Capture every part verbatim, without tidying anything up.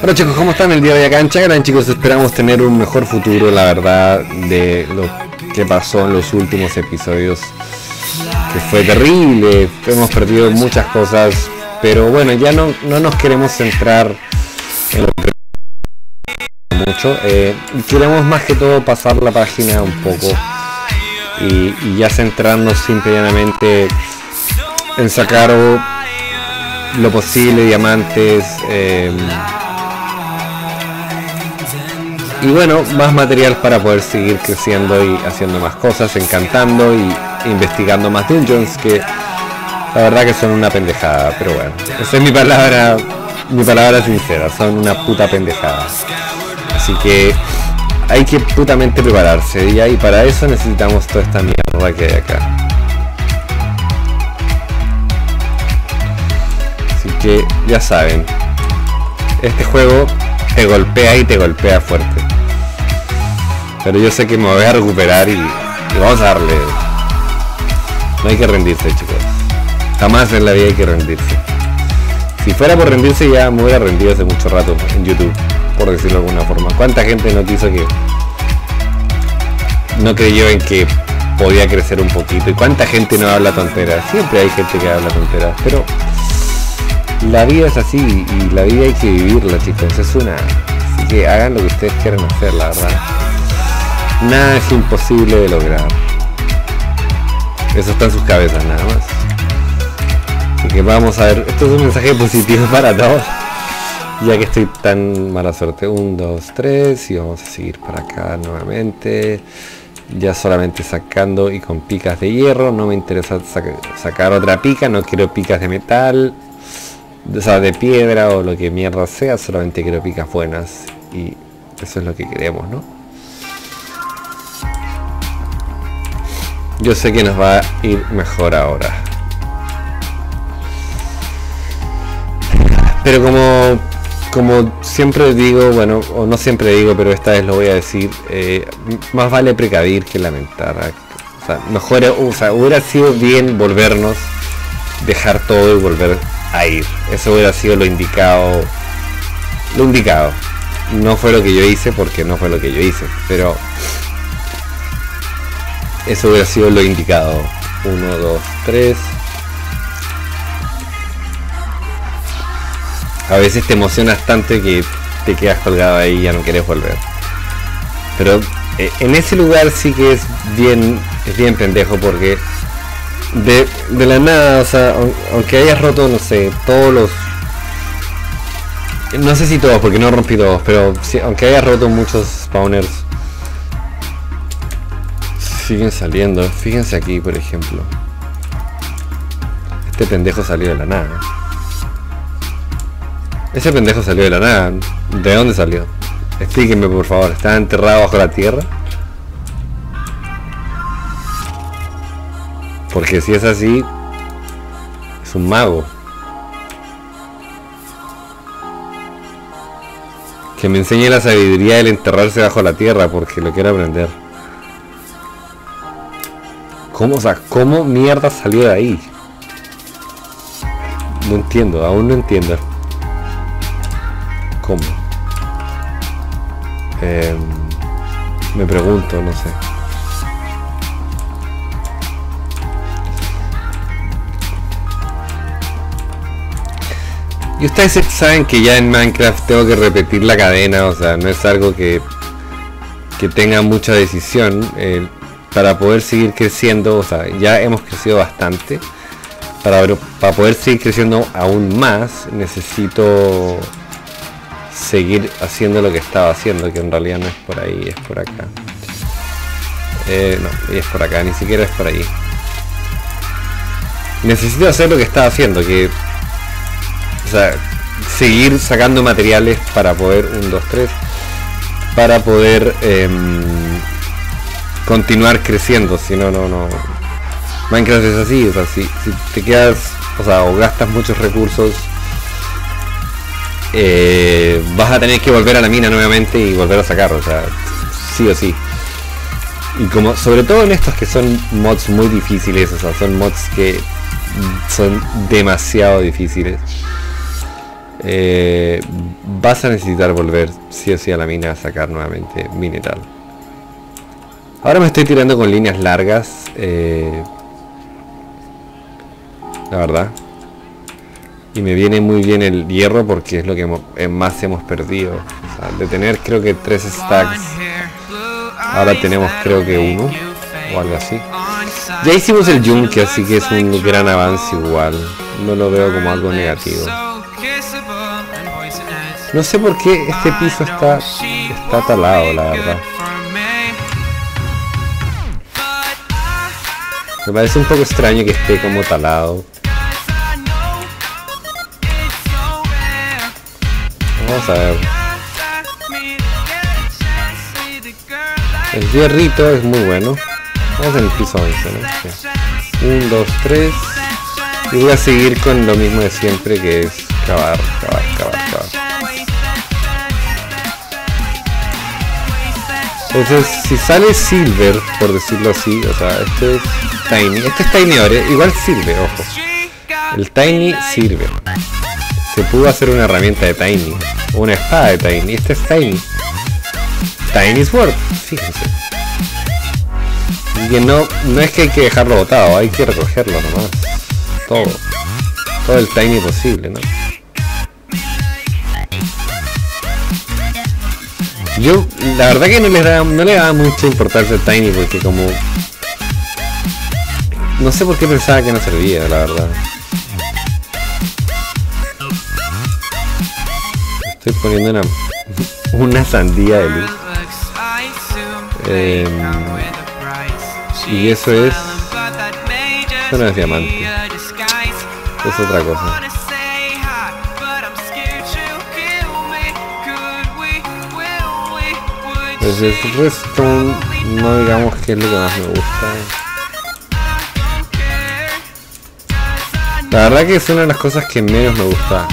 Hola chicos, ¿cómo están el día de hoy acá en Chernarus? Chicos, esperamos tener un mejor futuro, la verdad, de lo que pasó en los últimos episodios, que fue terrible. Hemos perdido muchas cosas, pero bueno, ya no, no nos queremos centrar en lo que mucho. Eh, queremos más que todo pasar la página un poco y, y ya centrarnos simplemente en sacar lo posible diamantes, eh, y bueno, más material para poder seguir creciendo y haciendo más cosas, encantando y investigando más dungeons, que la verdad que son una pendejada, pero bueno, esa es mi palabra, mi palabra sincera, son una puta pendejada. Así que hay que putamente prepararse, y ahí para eso necesitamos toda esta mierda que hay acá. Así que ya saben, este juego te golpea y te golpea fuerte, pero yo sé que me voy a recuperar y, y vamos a darle. No hay que rendirse, chicos, jamás en la vida hay que rendirse. Si fuera por rendirse ya me hubiera rendido hace mucho rato en YouTube, por decirlo de alguna forma. ¿Cuánta gente no quiso que no creyó en que podía crecer un poquito? ¿Y cuánta gente no habla tonteras? Siempre hay gente que habla tonteras, pero la vida es así y la vida hay que vivirla, chicos, es una. Así que hagan lo que ustedes quieran hacer, la verdad. Nada es imposible de lograr. Eso está en sus cabezas, nada más. Así que vamos a ver, esto es un mensaje positivo para todos, ya que estoy tan mala suerte. Un, dos, tres, y vamos a seguir para acá nuevamente. Ya solamente sacando y con picas de hierro. No me interesa saca, sacar otra pica, no quiero picas de metal, o sea, de piedra o lo que mierda sea, solamente quiero picas buenas, y eso es lo que queremos, ¿no? Yo sé que nos va a ir mejor ahora, pero como como siempre digo, bueno, o no siempre digo, pero esta vez lo voy a decir, eh, más vale precaver que lamentar. O sea, mejor, o sea, hubiera sido bien volvernos, dejar todo y volver a ir. Eso hubiera sido lo indicado. Lo indicado. No fue lo que yo hice, porque no fue lo que yo hice, pero eso hubiera sido lo indicado. Uno, dos, tres. A veces te emocionas tanto que te quedas colgado ahí y ya no quieres volver. Pero eh, en ese lugar sí que es bien, es bien pendejo, porque de, de la nada, o sea, aunque hayas roto, no sé, todos los... No sé si todos, porque no rompí todos, pero si, aunque hayas roto muchos spawners, siguen saliendo. Fíjense aquí, por ejemplo. Este pendejo salió de la nada. Ese pendejo salió de la nada. ¿De dónde salió? Explíquenme, por favor. ¿Está enterrado bajo la tierra? Porque si es así, es un mago. Que me enseñe la sabiduría del enterrarse bajo la tierra, porque lo quiero aprender. ¿Cómo, o sea, cómo mierda salió de ahí? No entiendo, aún no entiendo. ¿Cómo? Eh, me pregunto, no sé. Y ustedes saben que ya en Minecraft tengo que repetir la cadena, o sea, no es algo que, que tenga mucha decisión. Eh, para poder seguir creciendo, o sea, ya hemos crecido bastante. Para, para poder seguir creciendo aún más, necesito seguir haciendo lo que estaba haciendo, que en realidad no es por ahí, es por acá. Eh, no, es por acá, ni siquiera es por ahí. Necesito hacer lo que estaba haciendo, que... O sea, seguir sacando materiales para poder... un, dos, tres... Para poder... Eh, continuar creciendo, si no, no, no... Minecraft es así, o sea, si, si te quedas... O sea, o gastas muchos recursos... Eh, vas a tener que volver a la mina nuevamente y volver a sacar, o sea, sí o sí. Y como, sobre todo en estos que son mods muy difíciles, o sea, son mods que son demasiado difíciles. eh, vas a necesitar volver sí o sí a la mina a sacar nuevamente mineral. Ahora me estoy tirando con líneas largas, eh, la verdad. Y me viene muy bien el hierro porque es lo que hemos, más hemos perdido. O sea, de tener creo que tres stacks, ahora tenemos creo que uno o algo así. Ya hicimos el yunque, así que es un gran avance igual. No lo veo como algo negativo. No sé por qué este piso está, está talado, la verdad. Me parece un poco extraño que esté como talado. Vamos a ver. El hierrito es muy bueno. Vamos en el piso once, ¿no? uno, dos, tres. Y voy a seguir con lo mismo de siempre, que es cavar, cavar, cavar, cavar. Entonces, si sale silver, por decirlo así, o sea, este es tiny. Este es tiny ahora, igual sirve, ojo. El tiny sirve. Se pudo hacer una herramienta de tiny, una espada de tiny. Este es tiny. Tiny sword, fíjense. Y que no, no es que hay que dejarlo botado, hay que recogerlo nomás. Todo. Todo el tiny posible, ¿no? Yo, la verdad que no le daba, no le daba mucha importancia al tiny porque como... No sé por qué pensaba que no servía, la verdad. Estoy poniendo una, una sandía de luz. Eh, y eso es... Eso no es diamante. Es otra cosa. Entonces el redstone no digamos que es lo que más me gusta. La verdad que es una de las cosas que menos me gusta.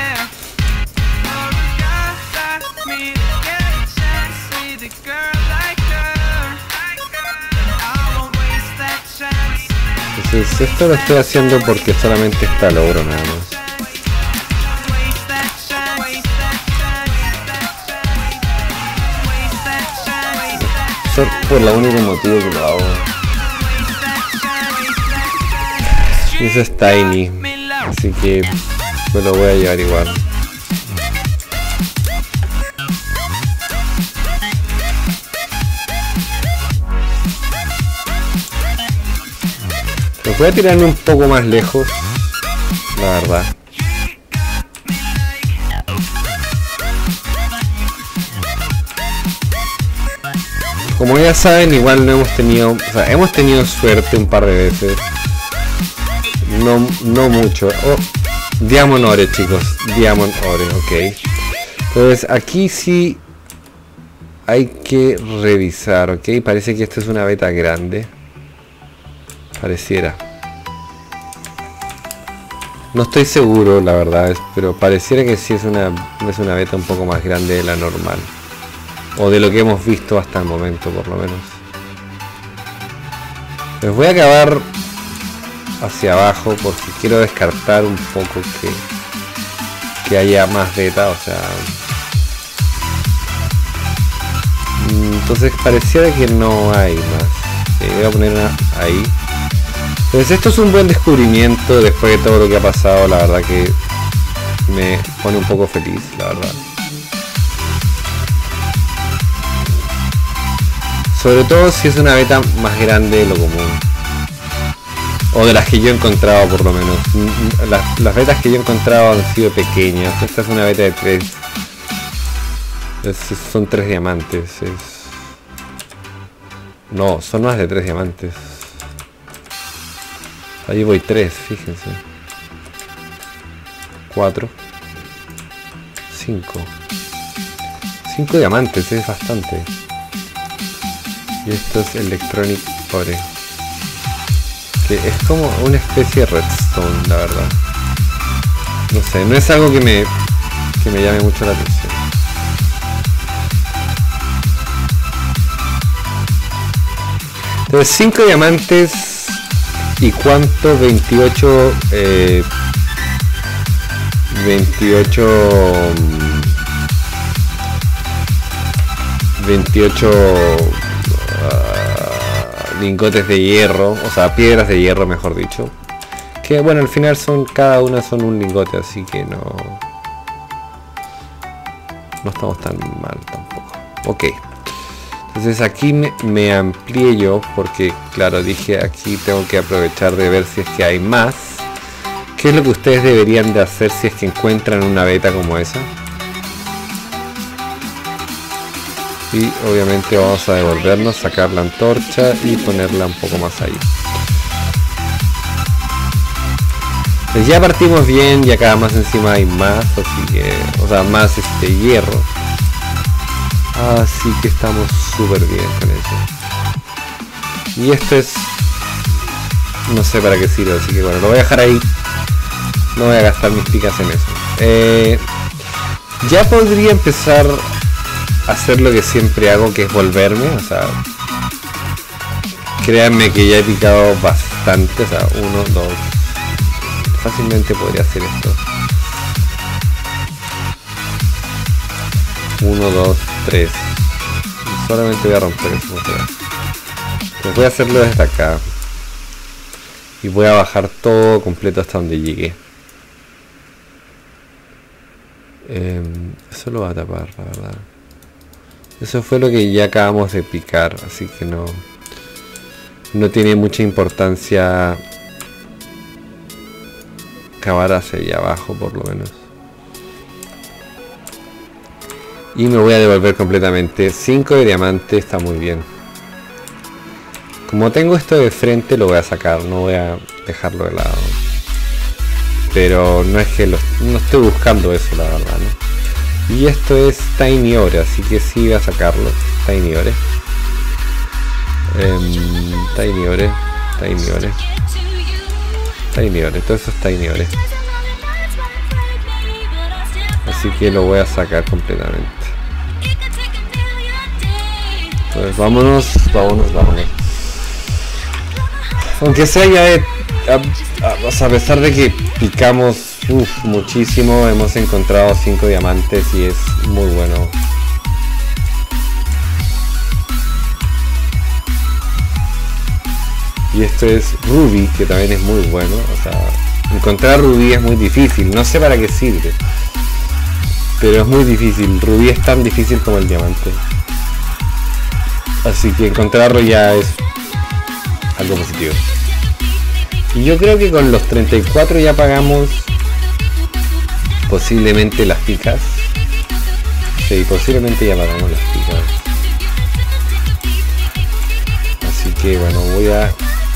Entonces esto lo estoy haciendo porque solamente está logro nada más. Eso por el único motivo que lo hago. Y eso es tiny, así que me lo voy a llevar igual. Los voy a tirar un poco más lejos, la verdad. Como ya saben, igual no hemos tenido, o sea, hemos tenido suerte un par de veces. No, no mucho. Oh, Diamond Ore, chicos. Diamond Ore, ok. Entonces aquí sí hay que revisar, ok. Parece que esta es una beta grande. Pareciera. No estoy seguro, la verdad, pero pareciera que sí es una, es una beta un poco más grande de la normal. O de lo que hemos visto hasta el momento, por lo menos. Les voy a acabar hacia abajo porque quiero descartar un poco que, que haya más beta, o sea... Entonces pareciera que no hay más. Sí, voy a poner una ahí. Entonces esto es un buen descubrimiento después de todo lo que ha pasado, la verdad que me pone un poco feliz, la verdad. Sobre todo si es una beta más grande de lo común. O de las que yo he encontrado por lo menos. Las, las betas que yo he encontrado han sido pequeñas. Esta es una beta de tres. Es, son tres diamantes. Es... No, son más de tres diamantes. Ahí voy tres, fíjense. Cuatro. Cinco. Cinco diamantes, es bastante. Y esto es Electronic Ore, que es como una especie de redstone, la verdad. No sé, no es algo que me que me llame mucho la atención. Entonces cinco diamantes y cuánto, veintiocho eh, veintiocho veintiocho uh, lingotes de hierro, o sea, piedras de hierro mejor dicho, que bueno, al final son, cada una son un lingote, así que no no estamos tan mal tampoco. Ok, entonces aquí me, me amplié yo porque claro, dije aquí tengo que aprovechar de ver si es que hay más. ¿Qué es lo que ustedes deberían de hacer si es que encuentran una beta como esa? Y obviamente vamos a devolvernos, sacar la antorcha y ponerla un poco más ahí. Pues ya partimos bien y acá más encima hay más, así que, o sea, más este hierro. Así que estamos súper bien con eso. Y esto es, no sé para qué sirve, así que bueno, lo voy a dejar ahí. No voy a gastar mis picas en eso. Eh, ya podría empezar a hacer lo que siempre hago, que es volverme, o sea, créanme que ya he picado bastante, o sea, uno, dos, fácilmente podría hacer esto. Uno, dos, tres. Y solamente voy a romper eso. Pues voy a hacerlo desde acá. Y voy a bajar todo completo hasta donde llegue. Eh, eso lo va a tapar, la verdad. Eso fue lo que ya acabamos de picar, así que no no tiene mucha importancia cavar hacia allá abajo, por lo menos. Y me voy a devolver completamente. cinco de diamante está muy bien. Como tengo esto de frente lo voy a sacar, no voy a dejarlo de lado. Pero no es que lo, no estoy buscando eso, la verdad, ¿no? Y esto es Tiny Ore, así que sí voy a sacarlo. Tiny Ore. Um, Tiny Ore. Tiny Ore. Tiny Ore. Todo eso es Tiny Ore. Así que lo voy a sacar completamente. Pues vámonos, vámonos, vámonos. Aunque sea ya de, a, a, a pesar de que picamos uf, muchísimo, hemos encontrado cinco diamantes y es muy bueno. Y esto es Ruby, que también es muy bueno. O sea, encontrar Ruby es muy difícil, no sé para qué sirve, pero es muy difícil. Ruby es tan difícil como el diamante. Así que encontrarlo ya es algo positivo. Y yo creo que con los treinta y cuatro ya pagamos posiblemente las picas. Sí, posiblemente ya pagamos las picas. Así que bueno, voy a...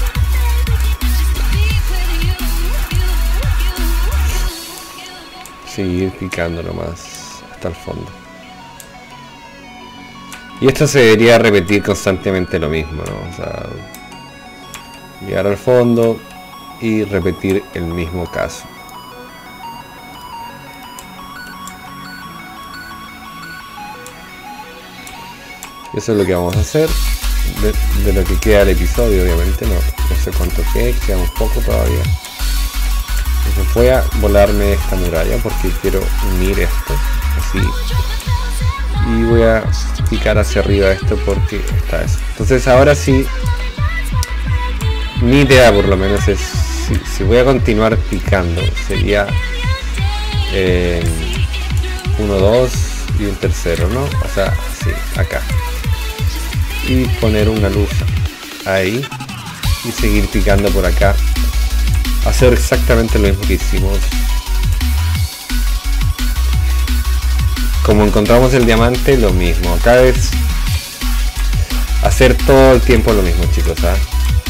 seguir picando nomás hasta el fondo. Y esto se debería repetir constantemente lo mismo, ¿no? O sea, llegar al fondo y repetir el mismo caso. Eso es lo que vamos a hacer de, de lo que queda del episodio, obviamente. No, no sé cuánto queda, queda un poco todavía. Entonces voy a volarme esta muralla porque quiero unir esto así. Y voy a picar hacia arriba esto porque está eso. Entonces ahora sí, mi idea por lo menos es, si, si voy a continuar picando, sería eh, uno, dos y un tercero, ¿no? O sea, sí, acá. Y poner una luz ahí y seguir picando por acá. Hacer exactamente lo mismo que hicimos. Como encontramos el diamante, lo mismo. Acá es hacer todo el tiempo lo mismo, chicos, ¿sabes?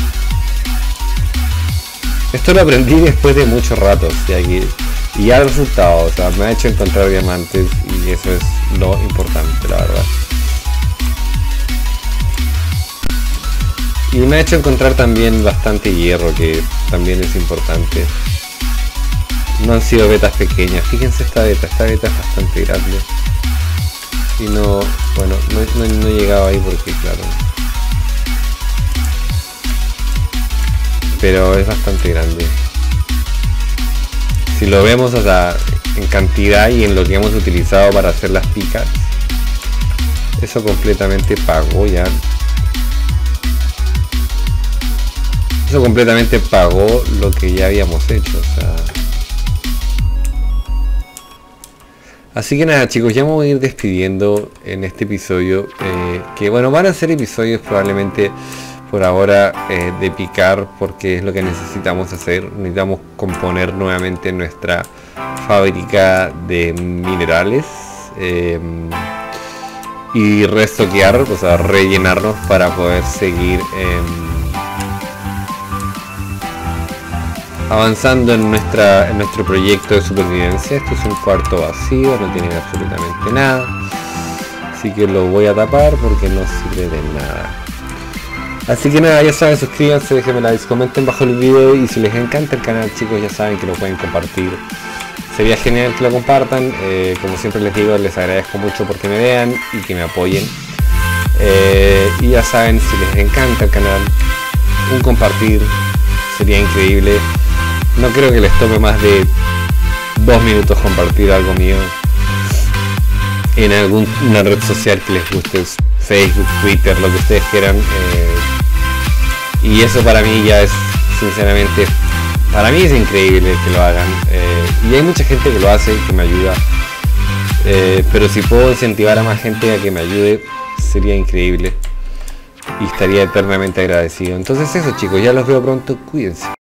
Esto lo aprendí después de muchos ratos, y aquí y ya el resultado, o sea, me ha hecho encontrar diamantes y eso es lo importante, la verdad. Y me ha hecho encontrar también bastante hierro, que también es importante. No han sido betas pequeñas, fíjense esta beta, esta beta es bastante grande. Y no, bueno, no, no, no he llegado ahí porque claro. Pero es bastante grande. Si lo vemos, o sea, en cantidad y en lo que hemos utilizado para hacer las picas. Eso completamente pagó ya. Eso completamente pagó lo que ya habíamos hecho, o sea. Así que nada, chicos, ya me voy a ir despidiendo en este episodio, eh, que bueno, van a ser episodios probablemente por ahora eh, de picar, porque es lo que necesitamos hacer. Necesitamos componer nuevamente nuestra fábrica de minerales eh, y restoquear, o sea, rellenarnos para poder seguir eh, avanzando en nuestra en nuestro proyecto de supervivencia. Esto es un cuarto vacío, no tiene absolutamente nada, así que lo voy a tapar porque no sirve de nada. Así que nada, ya saben, suscríbanse, déjenme like, comenten bajo el video, y si les encanta el canal, chicos, ya saben que lo pueden compartir. Sería genial que lo compartan. Eh, como siempre les digo, les agradezco mucho porque me vean y que me apoyen. Eh, y ya saben, si les encanta el canal, un compartir sería increíble. No creo que les tome más de dos minutos compartir algo mío en alguna red social que les guste, Facebook, Twitter, lo que ustedes quieran. Eh, y eso para mí ya es, sinceramente, para mí es increíble que lo hagan. Eh, y hay mucha gente que lo hace y que me ayuda. Eh, pero si puedo incentivar a más gente a que me ayude, sería increíble. Y estaría eternamente agradecido. Entonces eso, chicos, ya los veo pronto. Cuídense.